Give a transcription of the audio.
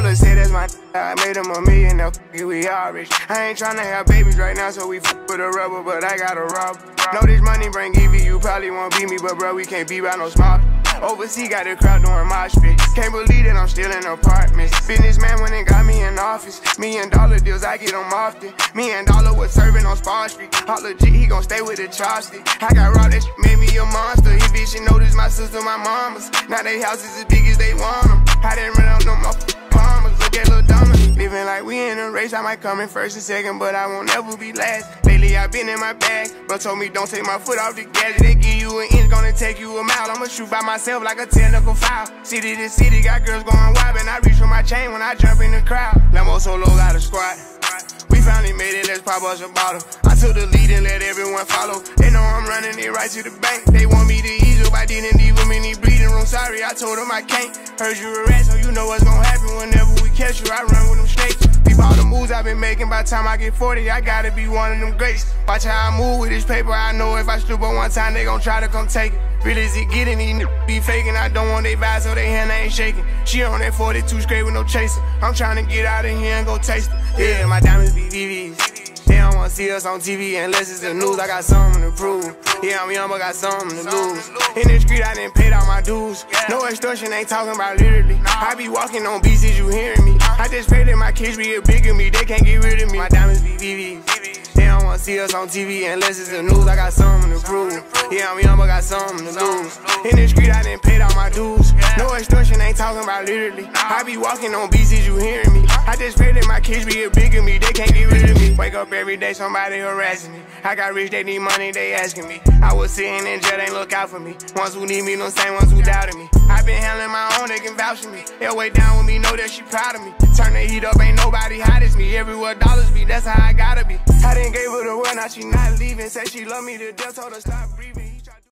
Miller said that's my I made him a million, now we all rich. I ain't tryna have babies right now, so we with a rubber, but I got a rob. Know this money bring Evie, you probably won't beat me, but bro, we can't be by no small. Overseas got the crowd doing mosh pit. Can't believe that I'm still in apartments. Businessman went and got me in office. $1 million deals, I get them often. $1 million was serving on Spar Street. Holla G, he gon' stay with the chopstick. I got robbed, that shit made me a monster. He bitch and noticed my sister, my mamas. Now they houses as big as they want them. I didn't run out no more farmers. Look at Lil Dominic. Living like we in a race, I might come in first and second, but I won't ever be last. Lately I been in my bag, bro told me don't take my foot off the gas. They give you an inch, gonna take you a mile. I'ma shoot by myself like a technical foul. City to city, got girls going wild, and I reach for my chain when I jump in the crowd. Lambo Solo got a squad. We finally made it, let's pop us a bottle. I took the lead and let everyone follow. They know I'm running it right to the bank. They want me to ease up, I didn't leave them in the bleeding room. Sorry, I told them I can't. Heard you a rat, so you know what's gonna happen whenever we catch you. I run with them snakes. Peep all the moves I've been making, by the time I get 40, I gotta be one of them greats. Watch how I move with this paper, I know if I slip up one time, they gon' try to come take it. Really is it getting, these be faking, I don't want they vibe so they hand ain't shaking. She on that 42 straight with no chaser. I'm trying to get out of here and go taste it. Yeah, my diamonds be VVs. They don't wanna see us on TV unless it's the news. I got something to prove. Yeah, I'm young, but got something to lose. In the street, I didn't pay all my dues. No extortion, ain't talking about literally. I be walking on beats, is you hearing me? I just pray that my kids be a bigger me. They can't get rid of me. My diamonds be VVs. They don't wanna see us on TV unless it's the news. I got something to prove. Yeah, I'm young, but got something to lose. In the street, I didn't pay all my dues. No extortion, ain't talking about literally. I be walking on beats, is you hearing me? I just pray that my kids be a bigger me. They can't get rid of me. Wake up every day, somebody harassing me. I got rich, they need money, they asking me. I was sitting in jail, they look out for me. Ones who need me, no same ones who doubted me. I been handling my own, they can vouch for me. They'll way down with me, know that she proud of me. Turn the heat up, ain't nobody hot as me. Everywhere dollars be, that's how I gotta be. I didn't give her the word, now she not leaving. Said she love me to death, told her stop breathing.